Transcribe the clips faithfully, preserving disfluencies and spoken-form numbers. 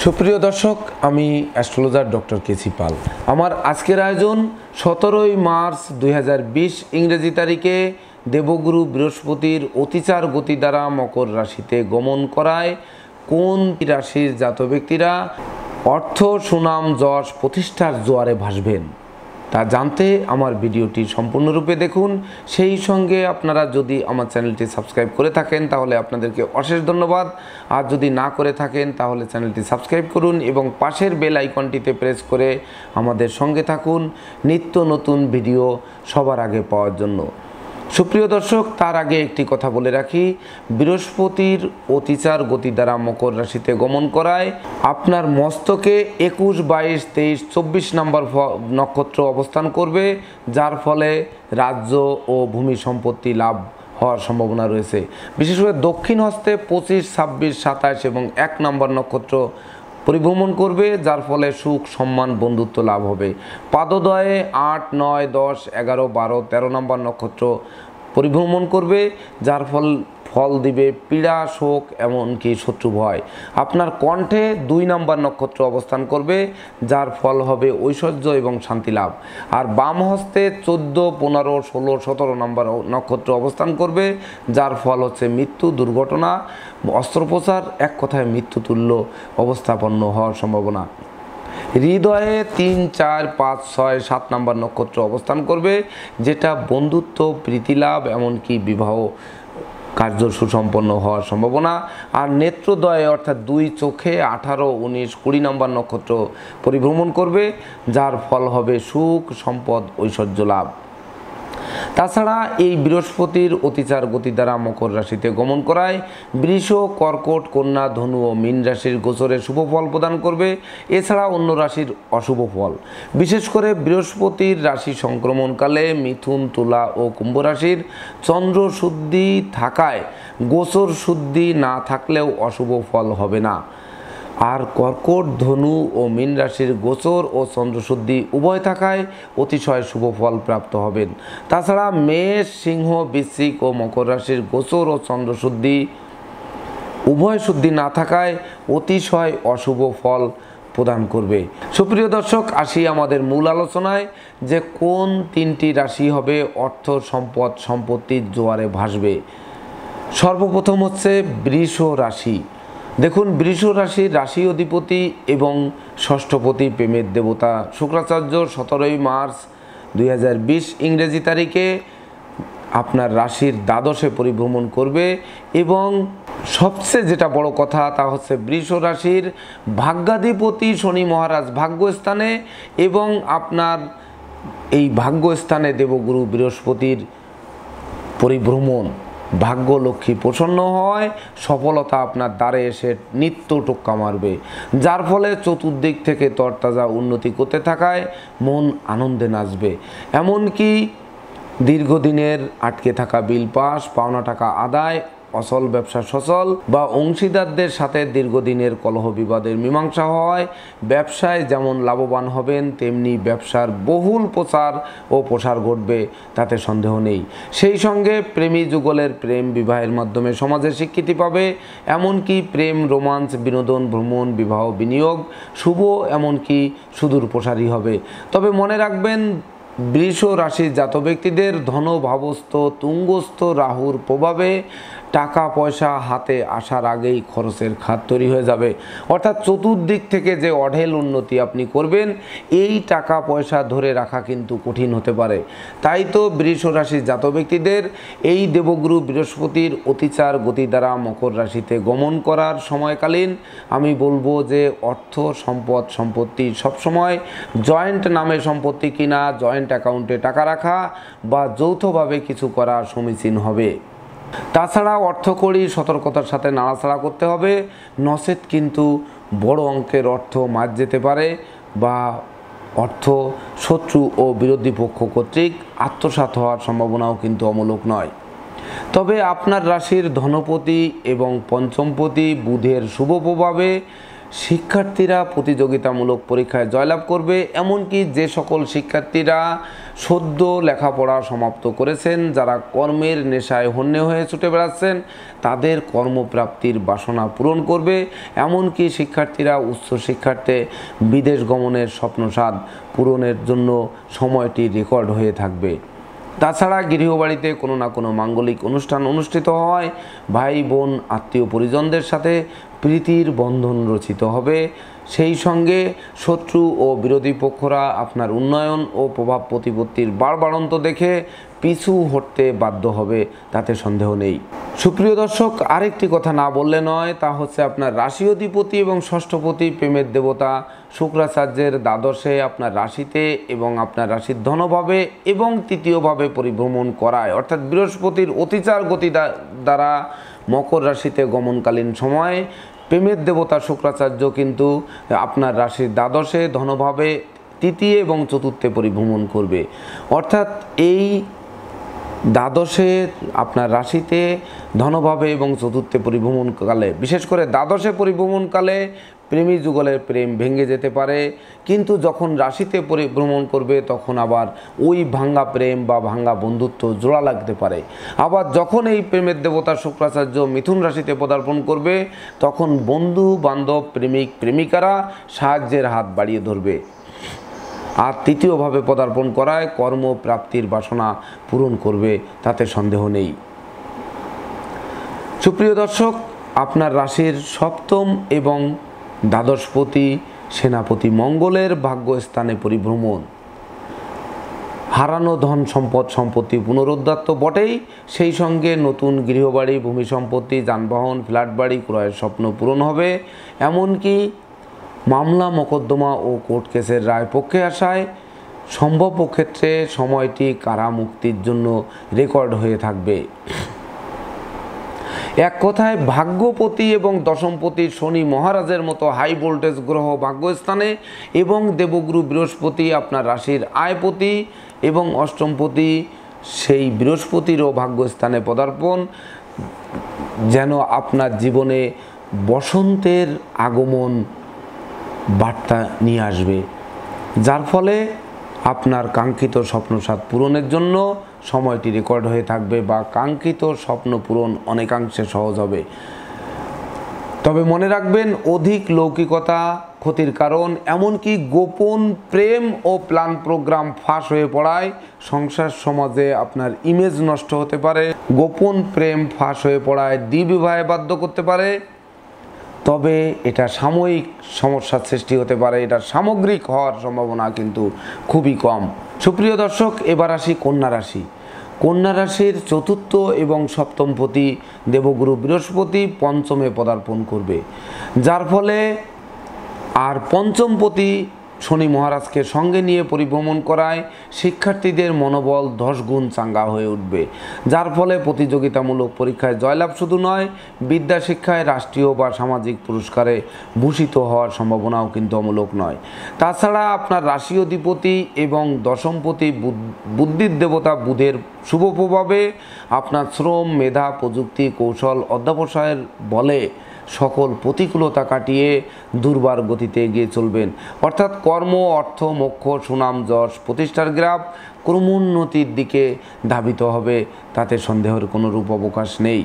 সুপ্রিয় দর্শক, আমি অ্যাস্ট্রোলজার ডক্টর কেসি পাল। আমার আজকের আয়োজন সতেরোই মার্চ দুই হাজার বিশ ইংরেজি তারিখে দেবগুরু বৃহস্পতির অতিচার গতি দ্বারা মকর রাশিতে গমন করায় কোন রাশির জাত ব্যক্তিরা অর্থ, সুনাম, যশ, প্রতিষ্ঠার জোয়ারে ভাসবেন তা জানতে আমার ভিডিওটি সম্পূর্ণরূপে দেখুন। সেই সঙ্গে আপনারা যদি আমার চ্যানেলটি সাবস্ক্রাইব করে থাকেন তাহলে আপনাদেরকে অশেষ ধন্যবাদ, আর যদি না করে থাকেন তাহলে চ্যানেলটি সাবস্ক্রাইব করুন এবং পাশের বেল আইকনটিতে প্রেস করে আমাদের সঙ্গে থাকুন নিত্য নতুন ভিডিও সবার আগে পাওয়ার জন্য। সুপ্রিয় দর্শক, তার আগে একটি কথা বলে রাখি, বৃহস্পতির অতিচার গতি দ্বারা মকর রাশিতে গমন করায় আপনার মস্তকে একুশ, বাইশ, তেইশ, চব্বিশ নম্বর নক্ষত্র অবস্থান করবে, যার ফলে রাজ্য ও ভূমি সম্পত্তি লাভ হওয়ার সম্ভাবনা রয়েছে। বিশেষ করে দক্ষিণ হস্তে পঁচিশ, ছাব্বিশ, সাতাশ এবং এক নম্বর নক্ষত্র পরিভ্রমণ করবে, যার ফলে সুখ, সম্মান, বন্ধুত্ব লাভ হবে। পাদদয়ে আট, নয়, দশ, এগারো, বারো, তেরো নম্বর নক্ষত্র পরিভ্রমণ করবে, যার ফল ফল দিবে পীড়া, শোক, এমনকি শত্রু ভয়। আপনার কণ্ঠে দুই নম্বর নক্ষত্র অবস্থান করবে, যার ফল হবে ঐশ্বর্য এবং শান্তি লাভ। আর বাম হস্তে চোদ্দো, পনেরো, ষোলো, সতেরো নম্বর নক্ষত্র অবস্থান করবে, যার ফল হচ্ছে মৃত্যু, দুর্ঘটনা, অস্ত্রোপচার, এক কথায় মৃত্যুতুল্য অবস্থাপন্ন হওয়ার সম্ভাবনা। হৃদয়ে তিন, চার, পাঁচ, ছয়, সাত নম্বর নক্ষত্র অবস্থান করবে, যেটা বন্ধুত্ব, প্রীতিলাভ, এমনকি বিবাহ কার্য সুসম্পন্ন হওয়ার সম্ভাবনা। আর নেত্রদয়ে অর্থাৎ দুই চোখে আঠারো, উনিশ, কুড়ি নম্বর নক্ষত্র পরিভ্রমণ করবে, যার ফল হবে সুখ, সম্পদ, ঐশ্বর্য লাভ। তাছাড়া এই বৃহস্পতির অতিচার গতি দ্বারা মকর রাশিতে গমন করায় বৃষ, কর্কট, কন্যা, ধনু ও মীন রাশির গোচরে শুভ ফল প্রদান করবে, এছাড়া অন্য রাশির অশুভ ফল। বিশেষ করে বৃহস্পতির রাশি সংক্রমণকালে মিথুন, তুলা ও কুম্ভ রাশির চন্দ্র শুদ্ধি থাকায় গোচর শুদ্ধি না থাকলেও অশুভ ফল হবে না। আর কর্কট, ধনু ও মীন রাশির গোচর ও চন্দ্রশুদ্ধি উভয় থাকায় অতিশয় শুভ ফল প্রাপ্ত হবেন। তাছাড়া মেষ, সিংহ, বৃশ্চিক ও মকর রাশির গোচর ও চন্দ্রশুদ্ধি উভয় শুদ্ধি না থাকায় অতিশয় অশুভ ফল প্রদান করবে। সুপ্রিয় দর্শক, আসি আমাদের মূল আলোচনায় যে কোন তিনটি রাশি হবে অর্থ, সম্পদ, সম্পত্তির জোয়ারে ভাসবে। সর্বপ্রথম হচ্ছে বৃষ রাশি। দেখুন, বৃষ রাশির রাশি অধিপতি এবং ষষ্ঠপতি প্রেমের দেবতা শুক্রাচার্য সতেরোই মার্চ দুই হাজার বিশ ইংরেজি তারিখে আপনার রাশির দ্বাদশে পরিভ্রমণ করবে এবং সবচেয়ে যেটা বড় কথা তা হচ্ছে বৃষ রাশির ভাগ্যাধিপতি শনি মহারাজ ভাগ্যস্থানে এবং আপনার এই ভাগ্যস্থানে দেবগুরু বৃহস্পতির পরিভ্রমণ ভাগ্য লক্ষ্মী প্রসন্ন হয়, সফলতা আপনার দ্বারে এসে নিত্য টোক্কা মারবে, যার ফলে চতুর্দিক থেকে তরতাজা উন্নতি করতে থাকায় মন আনন্দে নাচবে। এমনকি দীর্ঘদিনের আটকে থাকা বিল পাস, পাওনা টাকা আদায়, অচল ব্যবসা সচল বা অংশীদারদের সাথে দীর্ঘদিনের কলহ বিবাদের মীমাংসা হয়। ব্যবসায় যেমন লাভবান হবেন তেমনি ব্যবসার বহুল প্রচার ও প্রসার ঘটবে, তাতে সন্দেহ নেই। সেই সঙ্গে প্রেমী যুগলের প্রেম বিবাহের মাধ্যমে সমাজে স্বীকৃতি পাবে, এমনকি প্রেম, রোমান্স, বিনোদন, ভ্রমণ, বিবাহ, বিনিয়োগ শুভ এমনকি সুদূর প্রসারী হবে। তবে মনে রাখবেন, বৃষ রাশির জাত ব্যক্তিদের ধন ভাবস্থ তুঙ্গস্থ রাহুর প্রভাবে টাকা পয়সা হাতে আসার আগেই খরচের খাত তৈরি হয়ে যাবে। অর্থাৎ চতুর্দিক থেকে যে অঢেল উন্নতি আপনি করবেন, এই টাকা পয়সা ধরে রাখা কিন্তু কঠিন হতে পারে। তাই তো বৃষ রাশির জাত ব্যক্তিদের এই দেবগুরু বৃহস্পতির অতিচার গতি দ্বারা মকর রাশিতে গমন করার সময়কালীন আমি বলবো যে অর্থ, সম্পদ, সম্পত্তি সবসময় জয়েন্ট নামে সম্পত্তি কিনা, জয়েন্ট অ্যাকাউন্টে টাকা রাখা বা যৌথভাবে কিছু করা সমীচীন হবে। তাছাড়া অর্থকড়ি সতর্কতার সাথে নাড়াচাড়া করতে হবে, নচেত কিন্তু বড় অঙ্কের অর্থ মার যেতে পারে বা অর্থ শত্রু ও বিরোধী পক্ষ কর্তৃক আত্মসাৎ হওয়ার সম্ভাবনাও কিন্তু অমূলক নয়। তবে আপনার রাশির ধনপতি এবং পঞ্চমপতি বুধের শুভ প্রভাবে শিক্ষার্থীরা প্রতিযোগিতামূলক পরীক্ষায় জয়লাভ করবে। এমনকি যে সকল শিক্ষার্থীরা সদ্য লেখাপড়া সমাপ্ত করেছেন, যারা কর্মের নেশায় হন্যে হয়ে ছুটে বেড়াচ্ছেন, তাদের কর্মপ্রাপ্তির বাসনা পূরণ করবে। এমনকি শিক্ষার্থীরা উচ্চ শিক্ষার্থে বিদেশ গমনের স্বপ্নসাধ পূরণের জন্য সময়টি রেকর্ড হয়ে থাকবে। তাছাড়া গৃহবাড়িতে কোনো না কোনো মাঙ্গলিক অনুষ্ঠান অনুষ্ঠিত হয়, ভাই বোন আত্মীয় পরিজনদের সাথে প্রীতির বন্ধন রচিত হবে। সেই সঙ্গে শত্রু ও বিরোধী পক্ষরা আপনার উন্নয়ন ও প্রভাব প্রতিপত্তির বাড়বাড়ন্ত দেখে পিছু হটতে বাধ্য হবে, তাতে সন্দেহ নেই। সুপ্রিয় দর্শক, আরেকটি কথা না বললে নয়, তা হচ্ছে আপনার রাশি অধিপতি এবং ষষ্ঠপতি প্রেমের দেবতা শুক্রাচার্যের দ্বাদশে আপনার রাশিতে এবং আপনার রাশির ধনভাবে এবং তৃতীয়ভাবে পরিভ্রমণ করায়, অর্থাৎ বৃহস্পতির অতিচার গতি দ্বারা মকর রাশিতে গমনকালীন সময় প্রেমের দেবতা শুক্রাচার্য কিন্তু আপনার রাশির দ্বাদশে ধনভাবে তৃতীয় এবং চতুর্থে পরিভ্রমণ করবে। অর্থাৎ এই দ্বাদশে আপনার রাশিতে ধনভাবে এবং চতুর্থে পরিভ্রমণকালে, বিশেষ করে দ্বাদশে পরিভ্রমণকালে প্রেমী যুগলের প্রেম ভেঙে যেতে পারে, কিন্তু যখন রাশিতে পরিভ্রমণ করবে তখন আবার ওই ভাঙ্গা প্রেম বা ভাঙ্গা বন্ধুত্ব জোড়া লাগতে পারে। আবার যখন এই প্রেমের দেবতা শুক্রাচার্য মিথুন রাশিতে পদার্পণ করবে, তখন বন্ধু বান্ধব প্রেমিক প্রেমিকারা সাহায্যের হাত বাড়িয়ে ধরবে। আর তৃতীয়ভাবে পদার্পণ করায় কর্মপ্রাপ্তির বাসনা পূরণ করবে, তাতে সন্দেহ নেই। সুপ্রিয় দর্শক, আপনার রাশির সপ্তম এবং দ্বাদশপতি সেনাপতি মঙ্গলের ভাগ্যস্থানে পরিভ্রমণ হারানো ধন সম্পদ সম্পত্তি পুনরুদ্ধার তো বটেই, সেই সঙ্গে নতুন গৃহবাড়ি, ভূমি সম্পত্তি, যানবাহন, ফ্ল্যাট বাড়ি ক্রয়ের স্বপ্ন পূরণ হবে। এমনকি মামলা মোকদ্দমা ও কোর্ট কেসের রায় পক্ষে আসায় সম্ভাব্য ক্ষেত্রে সময়টি কারামুক্তির জন্য রেকর্ড হয়ে থাকবে। এক কথায় ভাগ্যপতি এবং দশমপতি শনি মহারাজের মতো হাই ভোল্টেজ গ্রহ ভাগ্যস্থানে এবং দেবগুরু বৃহস্পতি আপনার রাশির আয়পতি এবং অষ্টমপতি সেই বৃহস্পতিরও ভাগ্যস্থানে পদার্পণ যেন আপনার জীবনে বসন্তের আগমন বার্তা নিয়ে আসবে, যার ফলে আপনার কাঙ্ক্ষিত স্বপ্নসাধ পূরণের জন্য সময়টি রেকর্ড হয়ে থাকবে বা কাঙ্ক্ষিত স্বপ্ন পূরণ অনেকাংশে সহজ হবে। তবে মনে রাখবেন, অধিক লৌকিকতা ক্ষতির কারণ, এমনকি গোপন প্রেম ও প্ল্যান প্রোগ্রাম ফাঁস হয়ে পড়ায় সংসার সমাজে আপনার ইমেজ নষ্ট হতে পারে। গোপন প্রেম ফাঁস হয়ে পড়ায় দ্বিবিবাহে বাধ্য করতে পারে। তবে এটা সাময়িক সমস্যার সৃষ্টি হতে পারে, এটা সামগ্রিক হওয়ার সম্ভাবনা কিন্তু খুবই কম। সুপ্রিয় দর্শক, এবার আসি কন্যা রাশি। কন্যা রাশির চতুর্থ এবং সপ্তমপতি দেবগুরু বৃহস্পতি পঞ্চমে পদার্পণ করবে, যার ফলে আর পঞ্চমপতি শনি মহারাজকে সঙ্গে নিয়ে পরিভ্রমণ করায় শিক্ষার্থীদের মনোবল দশ গুণ চাঙ্গা হয়ে উঠবে, যার ফলে প্রতিযোগিতামূলক পরীক্ষায় জয়লাভ শুধু নয়, বিদ্যা শিক্ষায় রাষ্ট্রীয় বা সামাজিক পুরস্কারে ভূষিত হওয়ার সম্ভাবনাও কিন্তু অমূলক নয়। তাছাড়া আপনার রাশি অধিপতি এবং দশমপতি বুদ্ধির দেবতা বুধের শুভ প্রভাবে আপনার শ্রম, মেধা, প্রযুক্তি, কৌশল, অধ্যবসায়ের বলে সকল প্রতিকূলতা কাটিয়ে দুর্বার গতিতে এগিয়ে চলবেন। অর্থাৎ কর্ম, অর্থ, মোক্ষ, সুনাম, যশ, প্রতিষ্ঠার গ্রাফ ক্রমোন্নতির দিকে ধাবিত হবে, তাতে সন্দেহের কোনো রূপ অবকাশ নেই।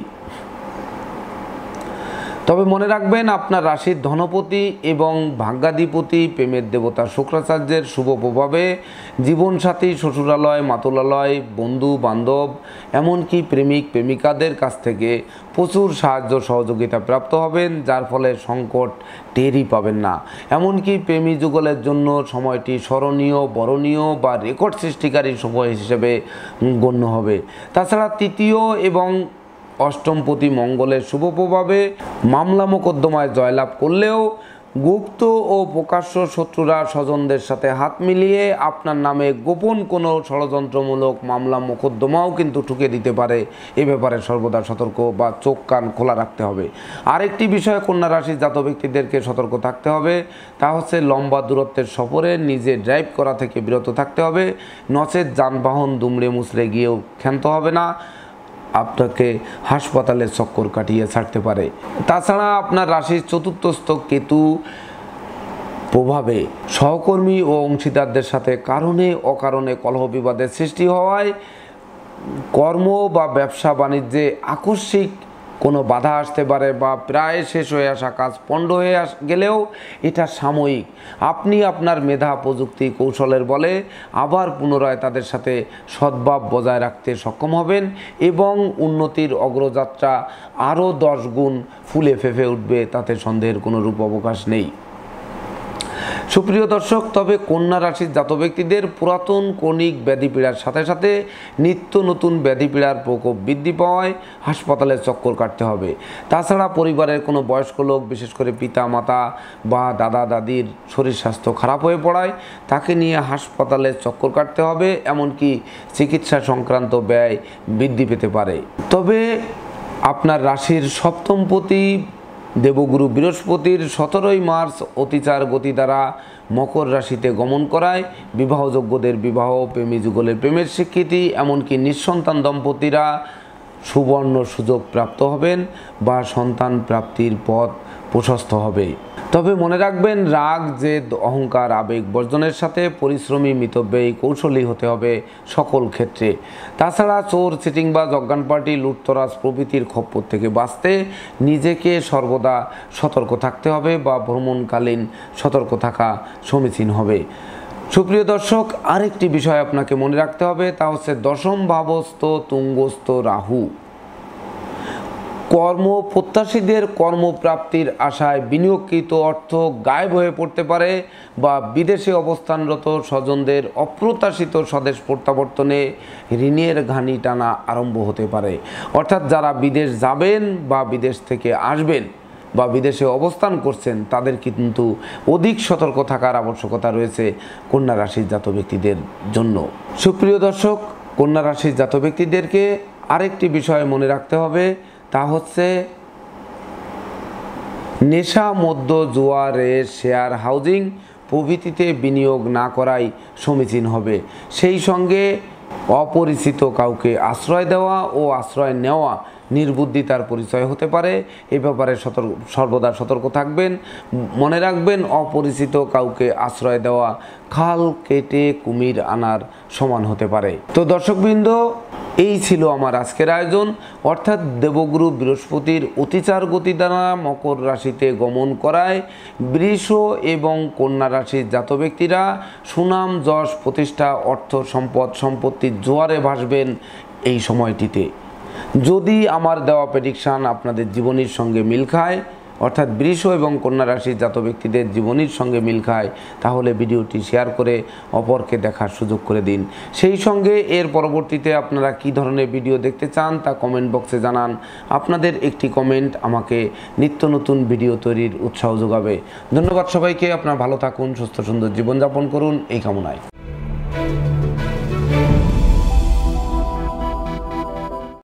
তবে মনে রাখবেন, আপনার রাশির ধনপতি এবং ভাগ্যাধিপতি প্রেমের দেবতা শুক্রাচার্যের শুভ প্রভাবে জীবনসাথী, শ্বশুরালয়, মাতুলালয়, বন্ধু বান্ধব, এমনকি প্রেমিক প্রেমিকাদের কাছ থেকে প্রচুর সাহায্য সহযোগিতা প্রাপ্ত হবেন, যার ফলে সংকট টেরই পাবেন না। এমনকি প্রেমী যুগলের জন্য সময়টি স্মরণীয়, বরণীয় বা রেকর্ড সৃষ্টিকারী সময় হিসেবে গণ্য হবে। তাছাড়া তৃতীয় এবং অষ্টমপতি মঙ্গলের শুভ প্রভাবে মামলা মোকদ্দমায় জয়লাভ করলেও গুপ্ত ও প্রকাশ্য শত্রুরা স্বজনদের সাথে হাত মিলিয়ে আপনার নামে গোপন কোনো ষড়যন্ত্রমূলক মামলা মোকদ্দমাও কিন্তু ঠুকে দিতে পারে। এ ব্যাপারে সর্বদা সতর্ক বা চোখ কান খোলা রাখতে হবে। আরেকটি বিষয় কন্যা রাশির জাতক ব্যক্তিদেরকে সতর্ক থাকতে হবে, তা হচ্ছে লম্বা দূরত্বের সফরে নিজে ড্রাইভ করা থেকে বিরত থাকতে হবে, নচেত যানবাহন দুমড়ে মুচড়ে গিয়েও ক্ষান্ত হবে না। আপনাকে হাসপাতালে চক্কর কাটিয়ে ছাড়তে পারে। তাছাড়া আপনার রাশির চতুর্থস্থ কেতু প্রভাবে সহকর্মী ও অংশীদারদের সাথে কারণে অকারণে কলহ বিবাদের সৃষ্টি হওয়ায় কর্ম বা ব্যবসা বাণিজ্যে আকস্মিক কোনো বাধা আসতে পারে বা প্রায় শেষ হয়ে আসা কাজ পণ্ড হয়ে আস গেলেও এটা সাময়িক। আপনি আপনার মেধা, প্রযুক্তি, কৌশলের বলে আবার পুনরায় তাদের সাথে সদ্ভাব বজায় রাখতে সক্ষম হবেন এবং উন্নতির অগ্রযাত্রা আরও দশ গুণ ফুলে ফেঁপে উঠবে, তাতে সন্দেহের কোনো রূপ অবকাশ নেই। সুপ্রিয় দর্শক, তবে কন্যা রাশির জাতক ব্যক্তিদের পুরাতন কর্ণিক ব্যাধিপীড়ার সাথে সাথে নিত্য নতুন ব্যাধিপীড়ার প্রকোপ বৃদ্ধি পাওয়ায় হাসপাতালে চক্কর কাটতে হবে। তাছাড়া পরিবারের কোনো বয়স্ক লোক, বিশেষ করে পিতা মাতা বা দাদা দাদির শরীর স্বাস্থ্য খারাপ হয়ে পড়ায় তাকে নিয়ে হাসপাতালে চক্কর কাটতে হবে, এমনকি চিকিৎসা সংক্রান্ত ব্যয় বৃদ্ধি পেতে পারে। তবে আপনার রাশির সপ্তমপতি দেবগুরু বৃহস্পতির সতেরোই মার্চ অতিচার গতি দ্বারা মকর রাশিতে গমন করায় বিবাহযোগ্যদের বিবাহ, প্রেমী যুগলের প্রেমের স্বীকৃতি, এমনকি নিঃসন্তান দম্পতিরা সুবর্ণ সুযোগ প্রাপ্ত হবেন বা সন্তান প্রাপ্তির পথ প্রশস্ত হবে। তবে মনে রাখবেন, রাগ, জেদ, অহংকার, আবেগ বর্জনের সাথে পরিশ্রমী, মিতব্যয়ী, কৌশলী হতে হবে সকল ক্ষেত্রে। তাছাড়া চোর, চিটিংবাজ, অজ্ঞান পার্টি, লুটতরাজ প্রভৃতির খপ্পর থেকে বাঁচতে নিজেকে সর্বদা সতর্ক থাকতে হবে বা ভ্রমণকালীন সতর্ক থাকা সমীচীন হবে। সুপ্রিয় দর্শক, আরেকটি বিষয় আপনাকে মনে রাখতে হবে, তা হচ্ছে দশম ভাবস্থ তুঙ্গস্থ রাহু কর্ম প্রত্যাশীদের কর্মপ্রাপ্তির আশায় বিনিয়োগকৃত অর্থ গায়েব হয়ে পড়তে পারে বা বিদেশে অবস্থানরত স্বজনদের অপ্রত্যাশিত স্বদেশ প্রত্যাবর্তনে ঋণের ঘানি টানা আরম্ভ হতে পারে। অর্থাৎ যারা বিদেশ যাবেন বা বিদেশ থেকে আসবেন বা বিদেশে অবস্থান করছেন তাদের কিন্তু অধিক সতর্ক থাকার আবশ্যকতা রয়েছে কন্যা রাশির জাতক ব্যক্তিদের জন্য। সুপ্রিয় দর্শক, কন্যা রাশির জাতক ব্যক্তিদেরকে আরেকটি বিষয় মনে রাখতে হবে, তা হচ্ছে নেশা, মদ্য, জুয়া, রেস, শেয়ার, হাউজিং প্রভৃতিতে বিনিয়োগ না করাই সমীচীন হবে। সেই সঙ্গে অপরিচিত কাউকে আশ্রয় দেওয়া ও আশ্রয় নেওয়া নির্বুদ্ধিতার পরিচয় হতে পারে। এ ব্যাপারে সতর্ক সর্বদা সতর্ক থাকবেন। মনে রাখবেন, অপরিচিত কাউকে আশ্রয় দেওয়া খাল কেটে কুমির আনার সমান হতে পারে। তো দর্শকবৃন্দ, এই ছিল আমার আজকের আয়োজন। অর্থাৎ দেবগুরু বৃহস্পতির অতিচার গতি দ্বারা মকর রাশিতে গমন করায় বৃষ এবং কন্যা রাশির জাতক ব্যক্তিরা সুনাম, যশ, প্রতিষ্ঠা, অর্থ, সম্পদ, সম্পত্তির জোয়ারে ভাসবেন এই সময়টিতে। যদি আমার দেওয়া প্রেডিকশান আপনাদের জীবনীর সঙ্গে মিল খায়, অর্থাৎ বৃষ এবং কন্যা রাশির জাতক ব্যক্তিদের জীবনীর সঙ্গে মিল খায়, তাহলে ভিডিওটি শেয়ার করে অপরকে দেখার সুযোগ করে দিন। সেই সঙ্গে এর পরবর্তীতে আপনারা কী ধরনের ভিডিও দেখতে চান তা কমেন্ট বক্সে জানান। আপনাদের একটি কমেন্ট আমাকে নিত্য নতুন ভিডিও তৈরির উৎসাহ যোগাবে। ধন্যবাদ সবাইকে। আপনারা ভালো থাকুন, সুস্থ সুন্দর জীবনযাপন করুন এই কামনায়।